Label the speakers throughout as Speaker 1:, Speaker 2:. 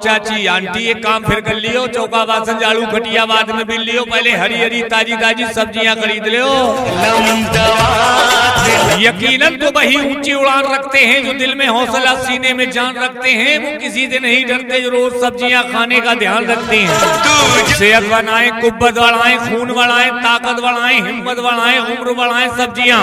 Speaker 1: चाची आंटी एक काम फिर कर लियो, चौका बासन झाड़ू खटिया बाद में बिल लियो, पहले हरी हरी ताजी ताजी सब्जियां खरीद लियो। यकीनन तो वही ऊंची उड़ान रखते हैं जो दिल में हौसला सीने में जान रखते हैं, वो किसी से नहीं डरते जो रोज सब्जियां खाने का ध्यान रखते हैं। सेहत बनाए, कुव्वत बढ़ाएं, खून बढ़ाएं, ताकत बढ़ाएं, हिम्मत बढ़ाएं, उम्र बढ़ाएं सब्जियां।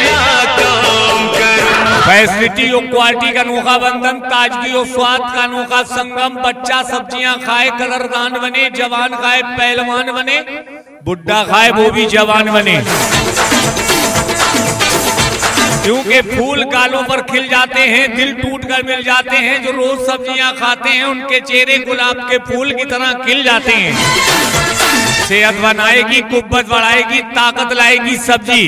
Speaker 1: फैसिलिटी और क्वालिटी का अनोखा बंधन, ताजगी और स्वाद का अनोखा संगम। बच्चा सब्जियां खाए कदरदान बने, जवान खाए पहलवान बने, बुढ़ा खाए वो भी जवान बने। क्योंकि फूल गालों पर खिल जाते हैं, दिल टूट कर मिल जाते हैं। जो रोज सब्जियां खाते हैं उनके चेहरे गुलाब के फूल की तरह खिल जाते हैं। सेहत बनाएगी, कुव्वत बढ़ाएगी, ताकत लाएगी सब्जी।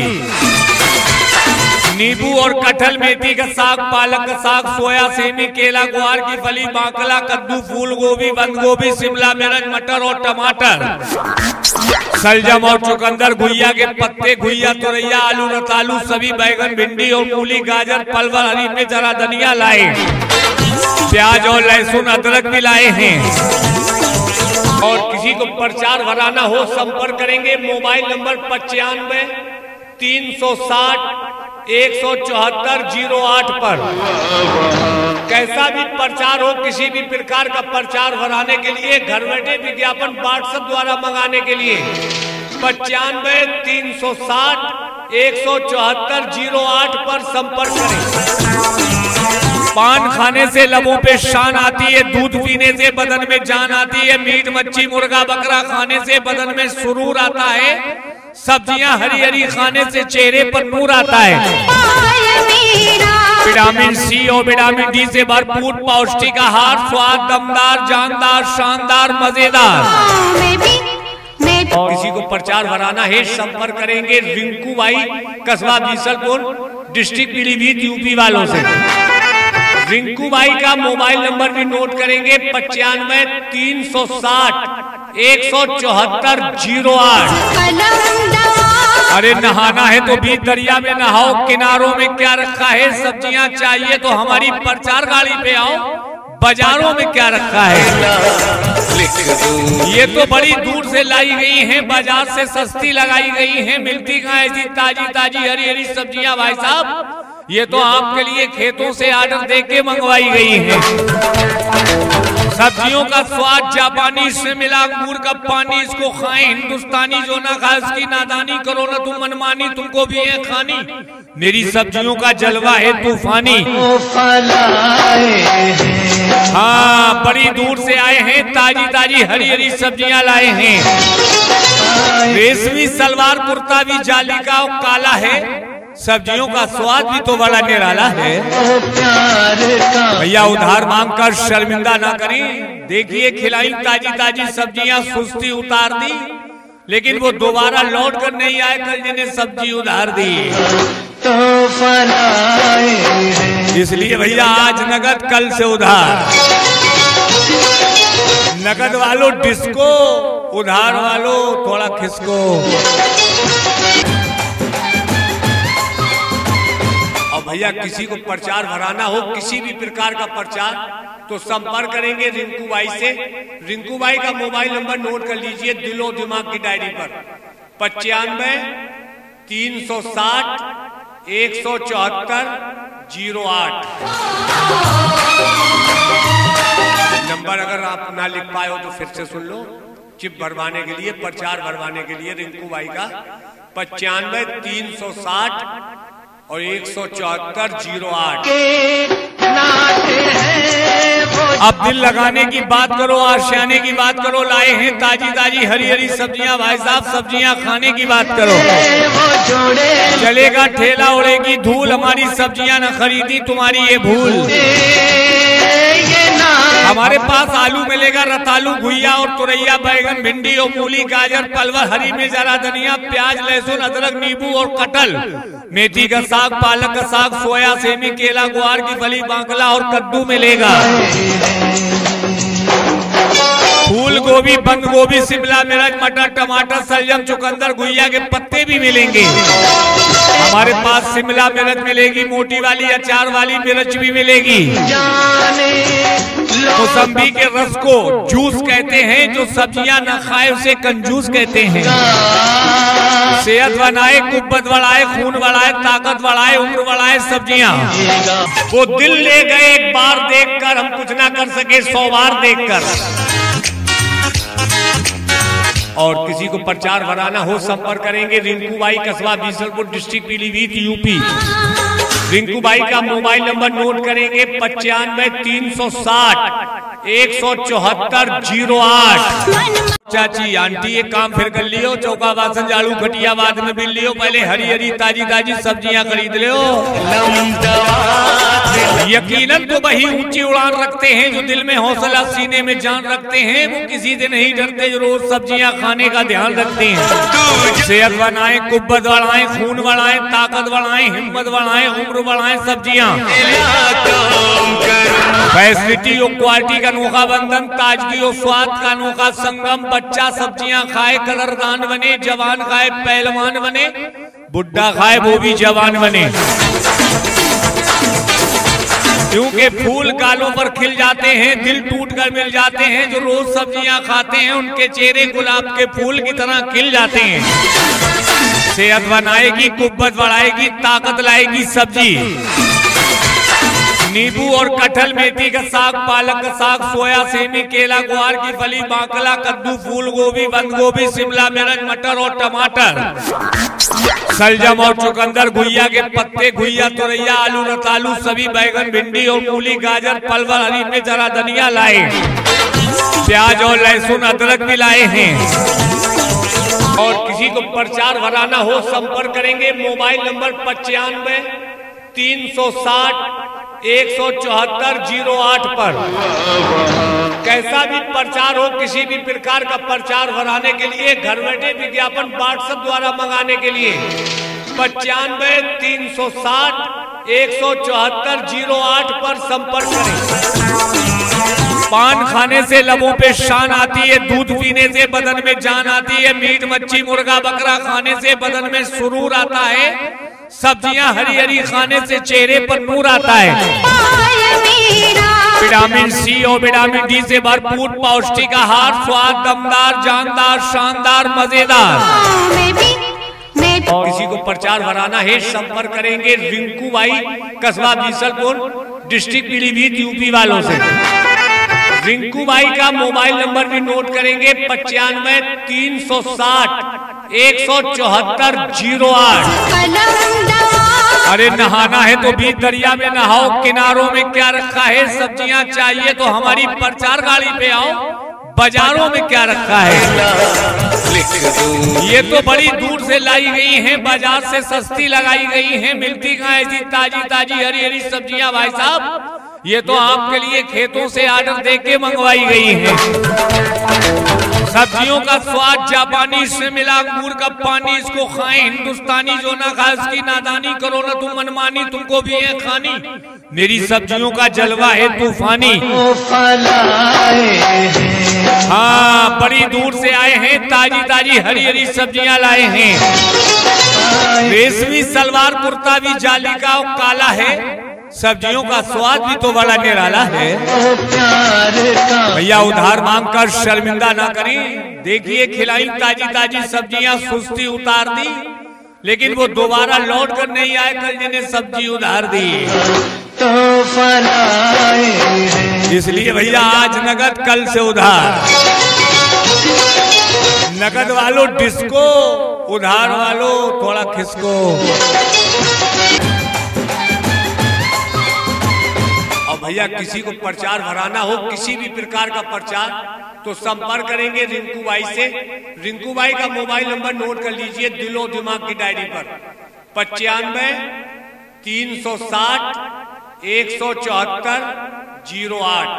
Speaker 1: नींबू और कटहल, मेथी का साग, पालक का साग, सोया, सेमी, केला, ग्वार की फली, बाकला, कद्दू, फूल गोभी, बंद गोभी, शिमला मिर्च, मटर और टमाटर, सलजम और चुकंदर, घुइया के पत्ते, घुइया, तुरैया, आलू, रतालू, सभी बैगन, भिंडी और मूली, गाजर, परवल, हरी मिर्च, हरा धनिया लाए। प्याज और लहसुन, अदरक भी लाए हैं। और किसी को प्रचार भराना हो संपर्क करेंगे मोबाइल नंबर 95 360 174 08 पर। कैसा भी प्रचार हो, किसी भी प्रकार का प्रचार भराने के लिए, घर बैठे विज्ञापन व्हाट्सएप द्वारा मंगाने के लिए 95 360 174 08 पर संपर्क करें। पान खाने से लबों पे शान आती है, दूध पीने से बदन में जान आती है, मीट मच्छी मुर्गा बकरा खाने से बदन में सुरूर आता है, सब्जियां हरी हरी खाने से चेहरे पर नूर आता है। विटामिन सी और विटामिन डी से भरपूर पौष्टिक आहार, स्वाद दमदार, जानदार, शानदार, मजेदार। किसी को प्रचार भराना है संपर्क करेंगे रिंकू भाई, कस्बा बीसलपुर, डिस्ट्रिक्ट पीलीभीत, यूपी वालों से। रिंकू भाई का मोबाइल नंबर भी नोट करेंगे 95 360 174 08। अरे नहाना है तो बीच दरिया में नहाओ, किनारों में क्या रखा है, सब्जियां चाहिए तो हमारी प्रचार गाड़ी पे आओ, बाजारों में क्या रखा है। ये तो बड़ी दूर से लाई गई हैं, बाजार से सस्ती लगाई गई हैं, मिलती कहाँ ऐसी ताजी ताजी हरी हरी सब्जियां भाई साहब। ये तो आपके लिए खेतों से ऑर्डर देके मंगवाई गई है। सब्जियों का स्वाद जापानी से मिला, अंगूर का पानी, इसको खाएं हिंदुस्तानी, जो ना खाए उसकी नादानी, करो ना तुम मनमानी, तुमको भी है खानी, मेरी सब्जियों का जलवा है तूफानी। हाँ, बड़ी दूर से आए हैं, ताजी ताजी हरी हरी सब्जियां लाए हैं। रेशमी सलवार कुर्ता भी जाली का और काला है, सब्जियों का स्वाद भी तो बड़ा निराला है। भैया उधार मांगकर शर्मिंदा ना करें, देखिए खिलाई ताजी ताजी सब्जियां सुस्ती उतार दी, लेकिन वो दोबारा लौट कर नहीं आए कल जिन्हें सब्जी उधार दी। इसलिए भैया आज नगद कल से उधार। नगद वालों डिस्को, उधार वालों थोड़ा खिसको। भैया किसी को प्रचार भराना हो, किसी भी प्रकार का प्रचार, तो संपर्क करेंगे रिंकू भाई से। रिंकू भाई का मोबाइल नंबर नोट कर लीजिए दिलो दिमाग की डायरी पर 95 360 174 08। नंबर अगर आप ना लिख पाए हो तो फिर से सुन लो। चिप भरवाने के लिए, प्रचार भरवाने के लिए रिंकू भाई का 95 360 और 174 08। अब दिल लगाने की बात करो, आशियाने की बात करो, लाए हैं ताजी ताजी हरी हरी सब्जियां भाई साहब, सब्जियां खाने की बात करो। चलेगा ठेला उड़ेगी धूल, हमारी सब्जियां न खरीदी तुम्हारी ये भूल। हमारे पास आलू मिलेगा, रतालू, घुइया और तुरैया, बैगन, भिंडी और मूली, गाजर, परवल, हरी मिर्च, हरा धनिया, प्याज, लहसुन, अदरक, नींबू और कटहल, मेथी का साग, पालक का साग, सोया, सेमी, केला, ग्वार की फली, बाकला और कद्दू मिलेगा। फूल गोभी, बंद गोभी, शिमला मिर्च, मटर, टमाटर, सलजम, चुकंदर, घुइया के पत्ते भी मिलेंगे। हमारे पास शिमला मिर्च मिलेगी, मोटी वाली, अचार वाली मिर्च भी मिलेगी। मौसम्बी के रस को जूस कहते हैं, जो सब्जियां न खाए उसे कंजूस कहते हैं। सेहत बनाए, कुव्वत बढ़ाए, खून बढ़ाए, ताकत बढ़ाए, उम्र बढ़ाए सब्जियां। वो दिल ले गए एक बार देखकर, हम कुछ ना कर सके 100 बार देखकर। और किसी को प्रचार बनाना हो संपर्क करेंगे रिंकू बाई, कस्बा बीसलपुर, डिस्ट्रिक्ट पीलीभीत, यूपी। रिंकू बाई का मोबाइल नंबर नोट करेंगे 95 360 174 08। चाची आंटी एक काम फिर कर लियो, चौका बासन झाड़ू खटिया बाद में बिल लियो, पहले हरी हरी ताजी ताजी सब्जियां खरीद लियो। यकीनन तो वही ऊंची उड़ान रखते हैं जो दिल में हौसला, सीने में जान रखते हैं। वो किसी से नहीं डरते जो रोज सब्जियां खाने का ध्यान रखते हैं। सेहत बनाए, कुव्वत बढ़ाएं, खून बढ़ाएं, ताकत बढ़ाएं, हिम्मत बढ़ाएं, उम्र बढ़ाएं सब्जियां। फैसिलिटी और क्वालिटी का अनोखा बंधन, ताजगी और स्वाद का अनोखा संगम। बच्चा सब्जियां खाए कदरदान बने, जवान खाए पहलवान बने, बुढ़ा खाए वो भी जवान बने। क्योंकि फूल गालों पर खिल जाते हैं, दिल टूट कर मिल जाते हैं। जो रोज सब्जियां खाते हैं उनके चेहरे गुलाब के फूल की तरह खिल जाते हैं। सेहत बनाएगी, कुव्वत बढ़ाएगी, ताकत लाएगी सब्जी। नींबू और कटहल, मेथी का साग, पालक का साग, सोया, सेमी, केला, ग्वार की फली, बाकला, कद्दू, फूल गोभी, बंद गोभी, शिमला मिर्च, मटर और टमाटर, सलजम और चुकंदर, घुइया के पत्ते, घुइया, तुरैया, आलू, रतालू, सभी बैगन, भिंडी और मूली, गाजर, परवल, हरी मिर्च, हरा धनिया लाए। प्याज और लहसुन, अदरक भी लाए हैं। और किसी को प्रचार भराना हो संपर्क करेंगे मोबाइल नंबर 95 360 174 08 पर। कैसा भी प्रचार हो, किसी भी प्रकार का प्रचार भराने के लिए, घर बैठे विज्ञापन व्हाट्सएप द्वारा मंगाने के लिए 95 360 174 08 पर संपर्क करें। पान खाने से लबों पे शान आती है, दूध पीने से बदन में जान आती है, मीट मच्छी मुर्गा बकरा खाने से बदन में सुरूर आता है, सब्जियां हरी हरी खाने से चेहरे पर नूर आता है। विटामिन सी और विटामिन डी से भरपूर पौष्टिक आहार, स्वाद दमदार, जानदार, शानदार, मजेदार। और किसी को प्रचार भराना है संपर्क करेंगे रिंकू बाई, कस्बा बीसलपुर, डिस्ट्रिक्ट पीलीभीत, यूपी वालों से। रिंकू बाई का मोबाइल नंबर भी नोट करेंगे 95 360 174 08। अरे नहाना है तो भी दरिया में नहाओ, किनारों में क्या रखा है। सब्जियां चाहिए तो हमारी प्रचार गाड़ी पे आओ, बाजारों में क्या रखा है। ये तो बड़ी दूर से लाई गई हैं, बाजार से सस्ती लगाई गई हैं। मिलती कहाँ ऐसी ताजी ताजी हरी हरी सब्जियां भाई साहब। ये तो आपके लिए खेतों से ऑर्डर देके मंगवाई गई है। सब्जियों का स्वाद जापानी से मिला, अंगूर का पानी, इसको खाएं। हिंदुस्तानी जो ना खाए उसकी नादानी करो ना तुम मनमानी, तुमको भी है खानी। मेरी सब्जियों का जलवा है तूफानी। हाँ, बड़ी दूर से आए हैं, ताजी ताजी हरी हरी सब्जियां लाए हैं। रेशमी सलवार कुर्ता भी जाली का और काला है, सब्जियों का स्वाद भी तो बड़ा निराला है। भैया उधार मांग कर शर्मिंदा ना करें। देखिए खिलाई ताजी ताजी सब्जियां सुस्ती उतार दी, लेकिन वो दोबारा लौट कर नहीं आए कल जिन्हें सब्जी उधार दी। इसलिए भैया आज नगद कल से उधार। नगद वालों डिस्को, उधार वालों थोड़ा खिसको। भैया किसी को प्रचार भराना हो, किसी भी प्रकार का प्रचार, तो संपर्क करेंगे रिंकू बाई से। रिंकू बाई का मोबाइल नंबर नोट कर लीजिए दिलो दिमाग की डायरी पर 95 360 174 08।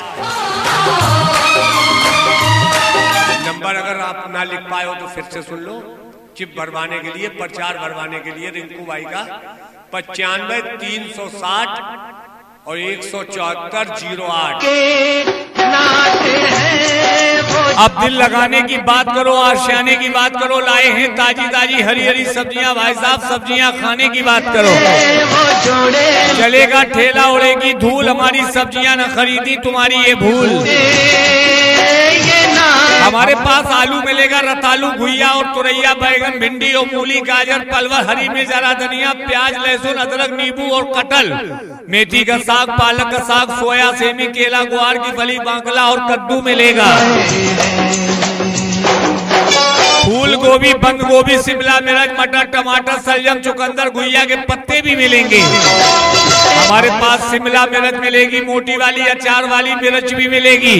Speaker 1: नंबर अगर आप ना लिख पाए हो तो फिर से सुन लो। चिप भरवाने के लिए, प्रचार भरवाने के लिए रिंकू बाई का 95 360 और 174 08। अब दिल लगाने की बात करो, आशियाने की बात करो, लाए हैं ताजी ताजी हरी हरी सब्जियां भाई साहब, सब्जियां खाने की बात करो। चलेगा ठेला उड़ेगी धूल, हमारी सब्जियां न खरीदी तुम्हारी ये भूल। हमारे पास आलू मिलेगा, रतालू, घुइया और तुरैया, बैगन, भिंडी और मूली, गाजर, पलवर, हरी मिर्च, हरा धनिया, प्याज, लहसुन, अदरक, नींबू और कटहल, मेथी का साग, पालक का साग, सोया, सेमी, केला, ग्वार की फली, बांकला और कद्दू मिलेगा। फूल गोभी, बंद गोभी, शिमला मिर्च, मटर, टमाटर, सलजम, चुकंदर, घुइया के पत्ते भी मिलेंगे। हमारे पास शिमला मिर्च मिलेगी, मोटी वाली, अचार वाली मिर्च भी मिलेगी।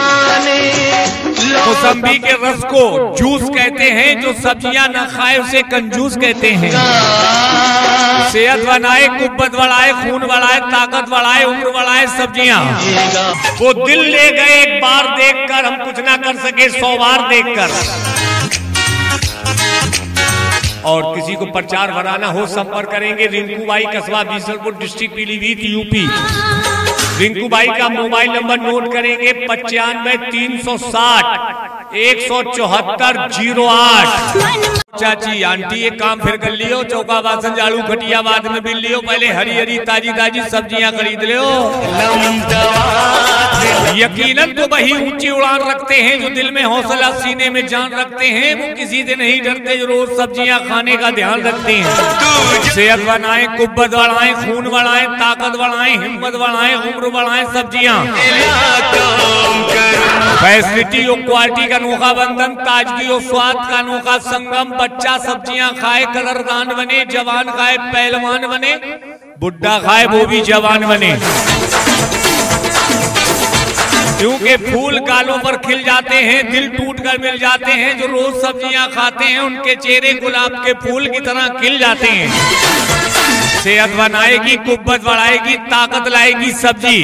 Speaker 1: मौसम्बी के रस को जूस कहते हैं, जो सब्जियां न खाए उसे कंजूस कहते हैं। सेहत बनाए, कुव्वत बढ़ाए, खून बढ़ाए, ताकत बढ़ाए, उम्र बढ़ाए सब्जियां। वो दिल ले गए एक बार देखकर, हम कुछ ना कर सके 100 बार देखकर। और किसी को प्रचार बढ़ाना हो संपर्क करेंगे रिंकू बाई, कस्बा बीसलपुर, डिस्ट्रिक्ट पीलीभीत, यूपी। रिंकू बाई का मोबाइल नंबर नोट करेंगे 95 360 174 08। चाची आंटी एक काम फिर कर लियो, चौका बासन झाड़ू खटिया बाद में बिल लियो, पहले हरी हरी ताजी ताजी सब्जियां खरीद लियो। यकीनन तो वही ऊंची उड़ान रखते हैं जो दिल में हौसला, सीने में जान रखते हैं। वो किसी से नहीं डरते, जो रोज सब्जियां खाने का ध्यान रखते हैं। सेहत बनाए, कुव्वत बढ़ाएं, खून बढ़ाएं, ताकत बढ़ाएं, हिम्मत बढ़ाएं, उम्र बढ़ाएं सब्जियां। फैसिलिटी और क्वालिटी का अनोखा बंधन, ताजगी और स्वाद का अनोखा संगम। बच्चा सब्जियां खाए कदरदान बने, जवान खाए पहलवान बने, बुढ़ा खाए वो भी जवान बने। क्योंकि फूल गालों पर खिल जाते हैं, दिल टूट कर मिल जाते हैं। जो रोज सब्जियां खाते हैं उनके चेहरे गुलाब के फूल की तरह खिल जाते हैं। सेहत बनाएगी, कुव्वत बढ़ाएगी, ताकत लाएगी सब्जी।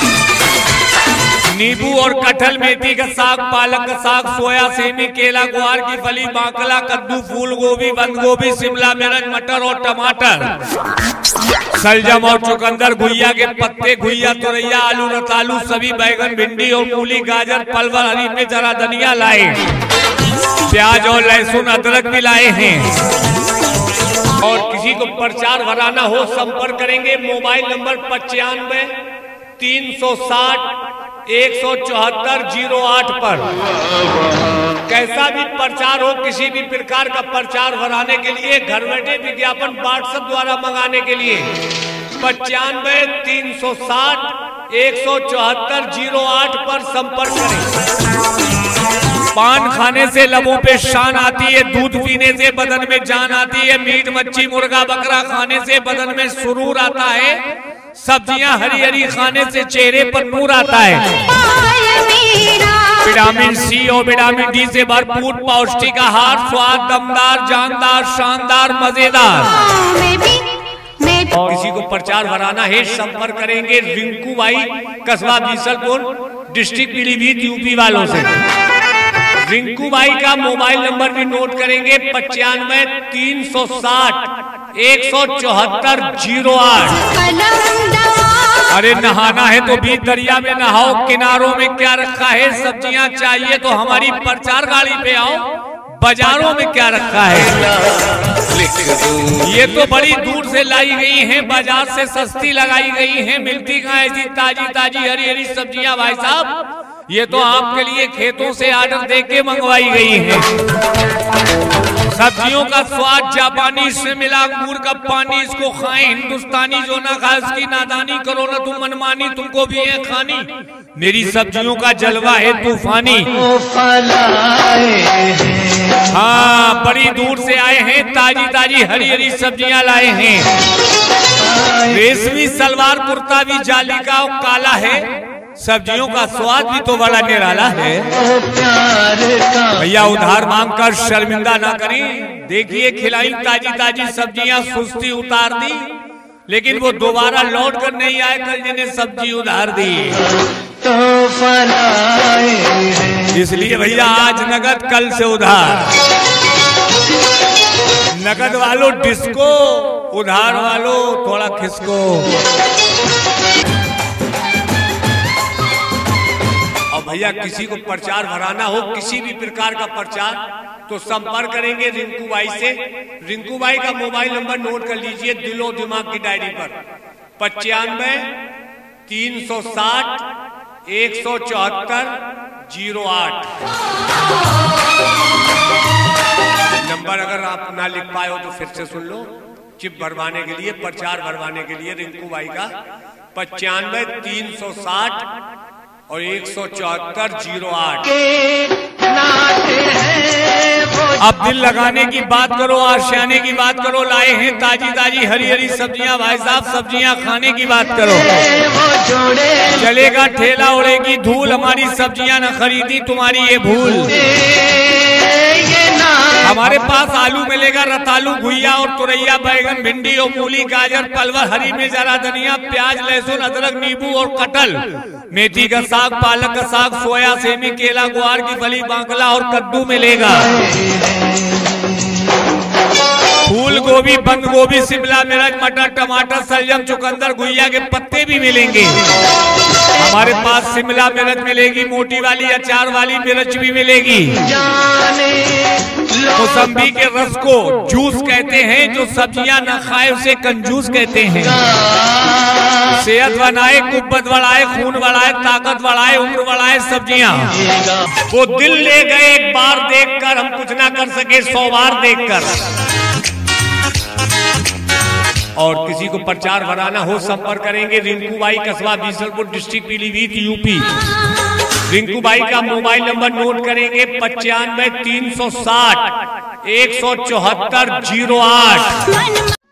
Speaker 1: नींबू और कटहल, मेथी का साग, पालक का साग, सोया, सेमी, केला, ग्वार की फली, बांकला, कद्दू, फूल गोभी, बंद गोभी, शिमला मिर्च, मटर और टमाटर, सलजम और चुकंदर, घुइया के पत्ते, घुइया, तुरैया, आलू, रतालू, सभी बैगन, भिंडी और मूली, गाजर, पलवर, हरी मिर्च, हरा धनिया लाए। प्याज और लहसुन, अदरक भी लाए हैं। और किसी को प्रचार बढ़ाना हो संपर्क करेंगे मोबाइल नंबर 95 360 174 08 पर। कैसा भी प्रचार हो, किसी भी प्रकार का प्रचार बढ़ाने के लिए, घर बैठे विज्ञापन व्हाट्सएप द्वारा मंगाने के लिए 95 360 174 08 पर संपर्क करें। पान खाने से लबों पे शान आती है, दूध पीने से बदन में जान आती है, मीट मच्छी मुर्गा बकरा खाने से बदन में सुरूर आता है, सब्जियां हरी हरी खाने से चेहरे पर नूर आता है। विटामिन सी और विटामिन डी से भरपूर पौष्टिक आहार, स्वाद दमदार, जानदार, शानदार, मजेदार। और किसी को प्रचार बढ़ाना है संपर्क करेंगे रिंकू बाई, कस्बा बीसलपुर, डिस्ट्रिक्ट पीलीभीत, यूपी वालों से। रिंकू बाई का मोबाइल नंबर भी नोट करेंगे 95 360 174 08। अरे नहाना है तो बीच दरिया में नहाओ, किनारों में क्या रखा है, सब्जियां चाहिए तो हमारी प्रचार गाड़ी पे आओ, बाजारों में क्या रखा है। ये तो बड़ी दूर से लाई गई हैं, बाजार से सस्ती लगाई गई हैं, मिलती कहाँ ऐसी ताजी ताजी हरी हरी सब्जियां भाई साहब। ये तो आपके लिए खेतों से आर्डर देके मंगवाई गई है। सब्जियों का स्वाद जापानी से मिला, गुड़ का पानी, इसको खाएं हिंदुस्तानी, जो ना खाए उसकी नादानी, करो ना तुम मनमानी, तुमको भी है खानी, मेरी सब्जियों का जलवा है तूफानी। हाँ, बड़ी दूर से आए हैं, ताजी ताजी हरी हरी सब्जियां लाए हैं। रेशमी सलवार कुर्ता भी जाली का और काला है, सब्जियों का स्वाद भी तो बड़ा निराला है। भैया उधार मांगकर शर्मिंदा ना करें, देखिए खिलाई ताजी ताजी सब्जियां सुस्ती उतार दी, लेकिन वो दोबारा लौट कर नहीं आए कल जिन्हें सब्जी उधार दी। इसलिए भैया आज नगद कल से उधार। नगद वालों डिस्को, उधार वालों थोड़ा खिसको। भैया किसी को प्रचार भराना हो, किसी भी प्रकार का प्रचार, तो संपर्क करेंगे रिंकू भाई से। रिंकू भाई का मोबाइल नंबर नोट कर लीजिए दिलो दिमाग की डायरी पर, 95 360 174 08। नंबर अगर आप ना लिख पाए हो तो फिर से सुन लो। चिप भरवाने के लिए, प्रचार भरवाने के लिए रिंकू भाई का 95 360 और 174 08। अब दिल लगाने की बात करो, आशियाने की बात करो, लाए हैं ताजी ताजी हरी हरी सब्जियां भाई साहब, सब्जियां खाने की बात करो। चलेगा ठेला उड़ेगी धूल, हमारी सब्जियां न खरीदी तुम्हारी ये भूल। हमारे पास आलू मिलेगा, रतालू, घुइया और तुरैया, बैगन, भिंडी और मूली, गाजर, पलवर, हरी मिर्च, हरा धनिया, प्याज, लहसुन, अदरक, नींबू और कटहल, मेथी का साग, पालक का साग, सोया, सेमी, केला, ग्वार की फली, बांकला और कद्दू मिलेगा। फूल गोभी, बंद गोभी, शिमला मिर्च, मटर, टमाटर, सलजम, चुकंदर, घुइया के पत्ते भी मिलेंगे। हमारे पास शिमला मिर्च मिलेगी, मोटी वाली, अचार वाली मिर्च भी मिलेगी। मौसम्बी के रस को जूस कहते हैं, जो सब्जियां न खाए उसे कंजूस कहते हैं। सेहत बनाए, कुव्वत बढ़ाए, खून बढ़ाए, ताकत बढ़ाए, उम्र बढ़ाए सब्जियां। वो दिल ले गए एक बार देखकर, हम कुछ ना कर सके 100 बार देखकर। और किसी को प्रचार भराना हो संपर्क करेंगे रिंकू भाई, कस्बा बीसलपुर, डिस्ट्रिक्ट पीलीभीत, यूपी। रिंकू भाई का मोबाइल नंबर नोट करेंगे 95 360 174 08।